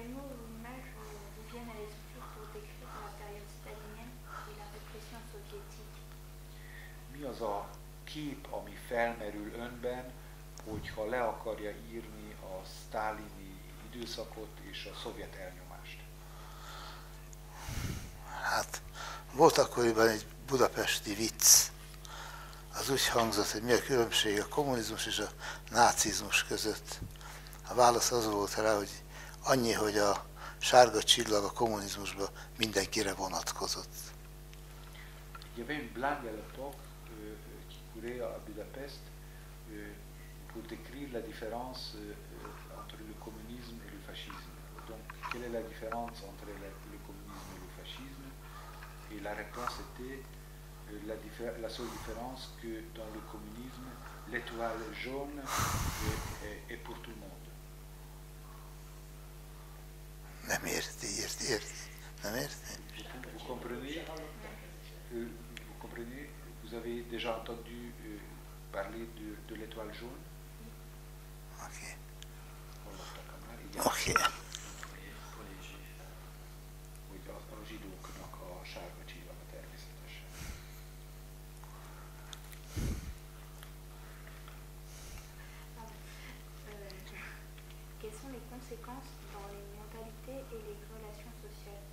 quels mots ou images vous viennent à l'esprit pour décrire la période stalinienne et la répression soviétique? Mi az a kép, ami felmerül önben, hogyha le akarja írni a sztálini időszakot és a szovjet elnyomást? Hát, volt akkoriban egy budapesti vicc. Az úgy hangzott, hogy mi a különbség a kommunizmus és a nácizmus között. A válasz az volt rá, hogy annyi, hogy a sárga csillag a kommunizmusban mindenkire vonatkozott. Il y avait une blague à l'époque qui courait à Budapest pour décrire la différence entre le communisme et le fascisme. Donc, quelle est la différence entre le communisme et le fascisme? Et la réponse était la seule différence que dans le communisme, l'étoile jaune est pour tout le monde. Nem érti. Nem érti? Vous comprenez? Vous avez déjà entendu parler de l'étoile jaune? Oké. Hogy a zsidóknak a sárga csillaga természetesen. Quelles sont les conséquences dans les mentalités et les relations sociales?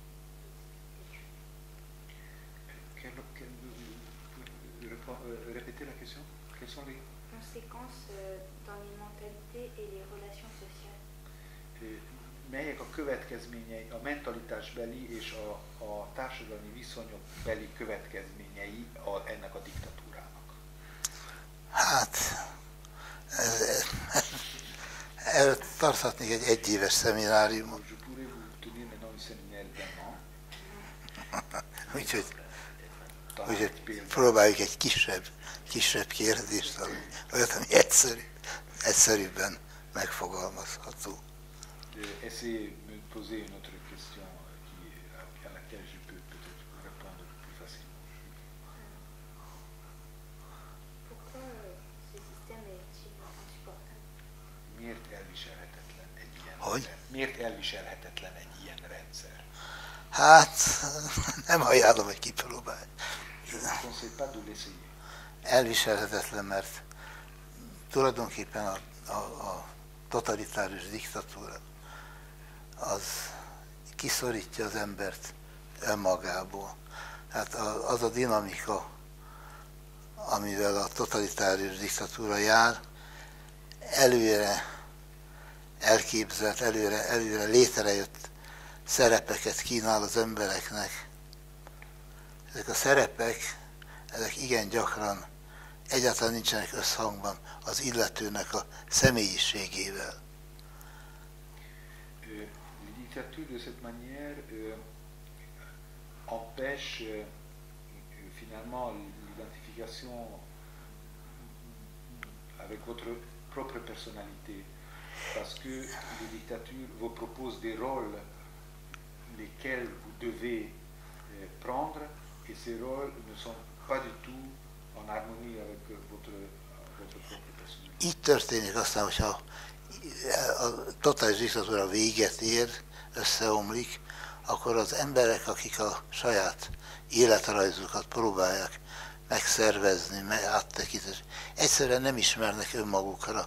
Répétez la question. Quelles sont les conséquences dans les mentalités et les relations sociales? Melyek a következményei, a mentalitásbeli és a társadalmi viszonyokbeli következményei ennek a diktatúrának? Hát, erről tarthatnék egy egyéves szemináriumot. Je pourrais vous tenir maintenant une séminaire d'un an. Úgyhogy próbáljuk egy kisebb kérdést, olyat, ami egyszerűbben megfogalmazható. Essayez de me poser une autre question à laquelle je peux peut-être répondre plus facilement. Pourquoi ce système est-il insupportable? Miért elviselhetetlen egy ilyen Hogy? rendszer? Miért elviselhetetlen egy ilyen rendszer? Hát, nem ajánlom, hogy kipróbálj. Je ne conseille pas de l'essayer. Elviselhetetlen, mert tulajdonképpen a totalitárius diktatúra az kiszorítja az embert önmagából. Hát az a dinamika, amivel a totalitárius diktatúra jár, előre elképzelt, előre létrejött szerepeket kínál az embereknek. Ezek a szerepek, ezek igen gyakran egyáltalán nincsenek összhangban az illetőnek a személyiségével. Les dictatures de cette manière empêchent finalement l'identification avec votre propre personnalité, parce que les dictatures vous proposent des rôles lesquels vous devez prendre, et ces rôles ne sont pas du tout en harmonie avec votre propre personnalité. Így történik aztán, hogyha a totális diktatúra véget ér, összeomlik, akkor az emberek, akik a saját életrajzukat próbálják megszervezni, áttekinteni, egyszerűen nem ismernek önmagukra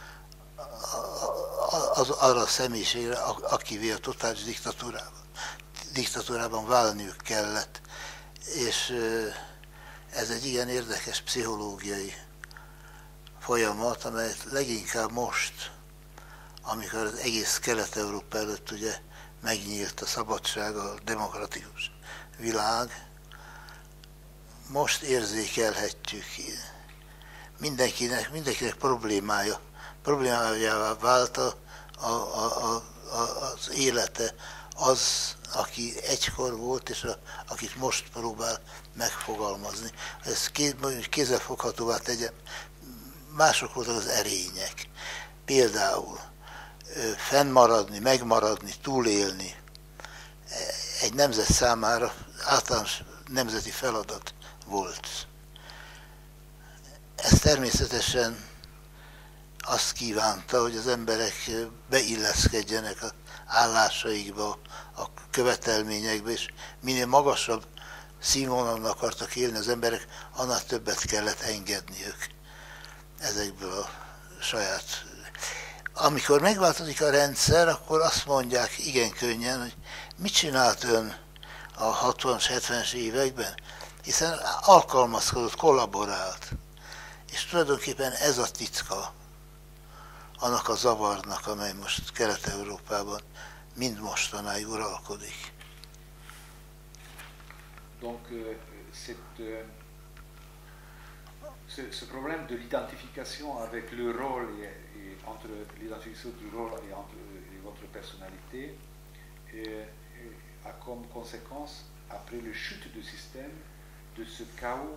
arra a személyiségre, akivé a totális diktatúrában válniuk kellett. És ez egy igen érdekes pszichológiai folyamat, amelyet leginkább most, amikor az egész Kelet-Európa előtt ugye megnyílt a szabadság, a demokratikus világ, most érzékelhetjük. Mindenkinek problémájává vált az élete, az, aki egykor volt, és akit most próbál megfogalmazni. Ez kézzelfoghatóvá tegyem. Mások voltak az erények. Például fennmaradni, megmaradni, túlélni egy nemzet számára általános nemzeti feladat volt. Ez természetesen azt kívánta, hogy az emberek beilleszkedjenek állásaikba, a követelményekbe, és minél magasabb színvonalon akartak élni az emberek, annál többet kellett engedniük ezekből a saját. Amikor megváltozik a rendszer, akkor azt mondják igen könnyen, hogy mit csinált ön a 60-as, 70-es években, hiszen alkalmazkodott, kollaborált. És tulajdonképpen ez a titka annak a zavarnak, amely most Kelet-Európában mind mostanáig uralkodik. Donc ce problème de l'identification avec le rôle et entre l'identification du rôle et entre votre personnalité a comme conséquence, après le chute du système, de ce chaos,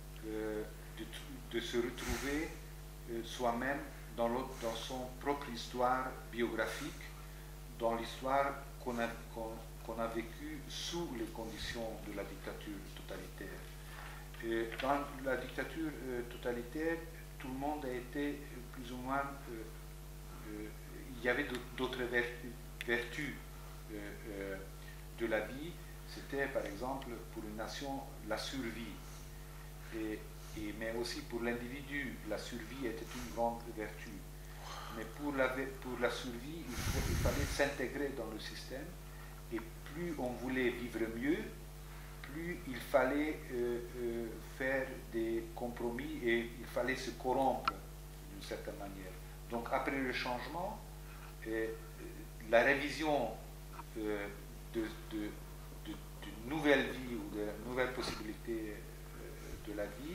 de se retrouver soi-même dans son propre histoire biographique, dans l'histoire qu'on a vécue sous les conditions de la dictature totalitaire. Et dans la dictature totalitaire, tout le monde a été plus ou moins... il y avait d'autres vertus de la vie. C'était par exemple pour une nation la survie. Mais aussi pour l'individu, la survie était une grande vertu. Mais pour la survie, il fallait s'intégrer dans le système. Et plus on voulait vivre mieux, plus il fallait faire des compromis et il fallait se corrompre d'une certaine manière. Donc après le changement, la révision d'une nouvelle vie ou de nouvelles possibilités de la vie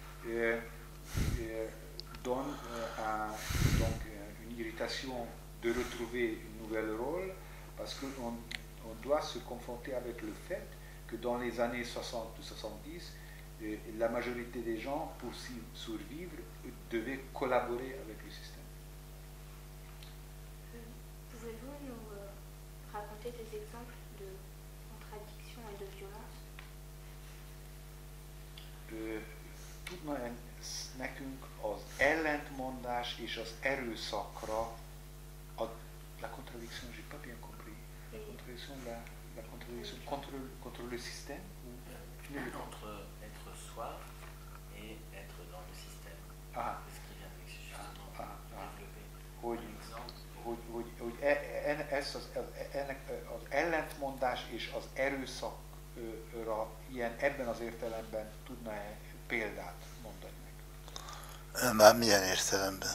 donne donc une irritation de retrouver un nouvel rôle, parce qu'on doit se confronter avec le fait que dans les années 60-70, la majorité des gens, pour survivre, devaient collaborer avec le système. Pouvez-vous nous raconter des exemples de contradictions et de violence? Tudna nekünk az ellentmondás és az erőszakra, la contradiction, j'ai pas bien compris, la contradiction contre le système entre être soi et être dans le système. Ce qui vient avec justement développer. Ennek az ellentmondás és az erőszakra ebben az értelemben tudna-e példát mondani meg? Már milyen értelemben?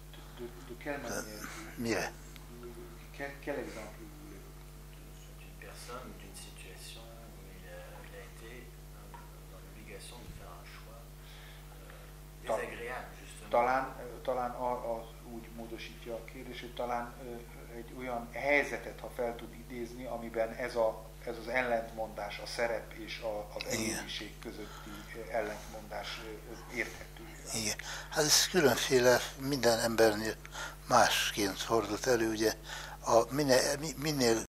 Mire? Quel exemple? D'une personne ou d'une situation où il a été dans l'obligation de faire un choix désagréable, justement. Talán úgy módosítja a kérdés, hogy talán egy olyan helyzetet, ha fel tud idézni, amiben ez az ellentmondás, a szerep és az egyéniség közötti ellentmondás érthető. Igen. Hát ez különféle, minden embernél másként fordult elő, ugye minél